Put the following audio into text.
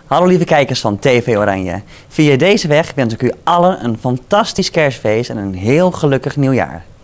Hallo lieve kijkers van TV Oranje. Via deze weg wens ik u allen een fantastisch kerstfeest en een heel gelukkig nieuwjaar.